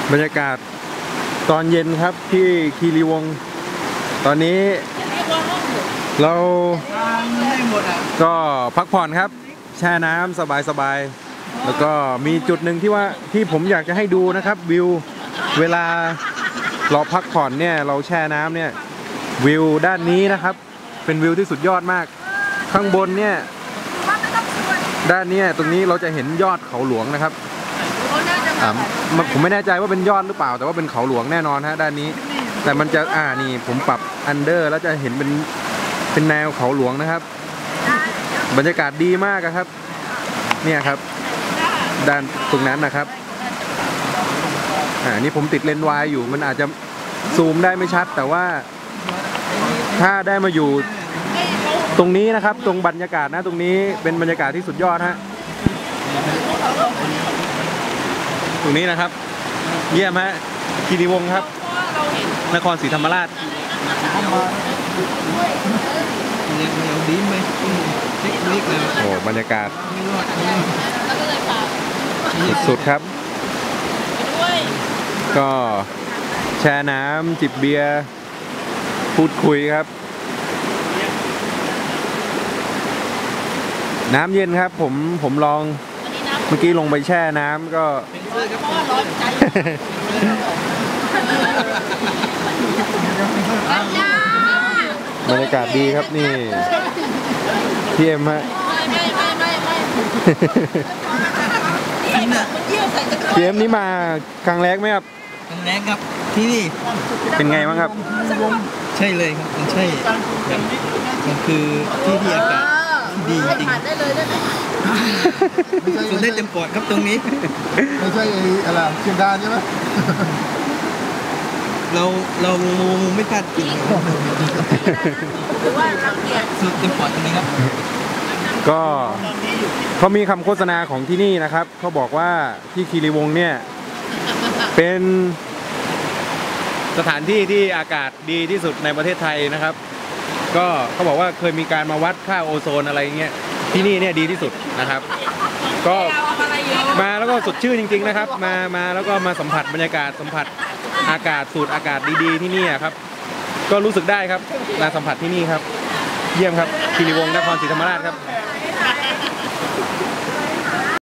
บรรยากาศตอนเย็นครับที่คีรีวงศ์ตอนนี้เราก็พักผ่อนครับแช่น้ำสบายๆแล้วก็มีจุดหนึ่งที่ผมอยากจะให้ดูนะครับวิวเวลาเราพักผ่อนเนี่ยเราแช่น้ำเนี่ยวิวด้านนี้นะครับเป็นวิวที่สุดยอดมากข้างบนเนี่ยด้านนี้ตรงนี้เราจะเห็นยอดเขาหลวงนะครับผมไม่แน่ใจว่าเป็นยอดหรือเปล่าแต่ว่าเป็นเขาหลวงแน่นอนฮะด้านนี้แต่มันจะนี่ผมปรับอันเดอร์แล้วจะเห็นเป็นแนวเขาหลวงนะครับบรรยากาศดีมากครับเนี่ยครับด้านตรงนั้นนะครับนี่ผมติดเลนส์วายอยู่มันอาจจะซูมได้ไม่ชัดแต่ว่าถ้าได้มาอยู่ตรงนี้นะครับตรงบรรยากาศนะตรงนี้เป็นบรรยากาศที่สุดยอดฮะตรงนี้นะครับเยี่ยมฮะคีรีวงศ์ครับนครศรีธรรมราชโอ้บรรยากาศสุดๆครับก็แช่น้ำจิบเบียร์พูดคุยครับน้ำเย็นครับผมลองเมื่อกี้ลงไปแช่น้ำก็บรรยากาศดีครับนี่พี่เอ็มฮะพี่เอ็มนี่มาครั้งแรกไหมครับครั้งแรกครับที่นี่เป็นไงบ้างครับใช่เลยครับมันใช่มันคือที่อากาศดีจริงสุดได้เต็มปอดครับตรงนี้ไม่ใช่อะไรเชียงดานใช่ไหมเราไม่พลาดจริงสุดเต็มปอดตรงนี้ครับก็เขามีคำโฆษณาของที่นี่นะครับเขาบอกว่าที่คีรีวงศ์เนี่ยเป็นสถานที่ที่อากาศดีที่สุดในประเทศไทยนะครับก็เขาบอกว่าเคยมีการมาวัดค่าโอโซนอะไรเงี้ยที่นี่เนี่ยดีที่สุดนะครับก็มาแล้วก็สดชื่นจริงๆนะครับมาแล้วก็มาสัมผัสบรรยากาศสัมผัสอากาศสูดอากาศดีๆที่นี่ครับก็รู้สึกได้ครับมาสัมผัสที่นี่ครับเยี่ยมครับคีรีวงศ์นครศรีธรรมราชครับ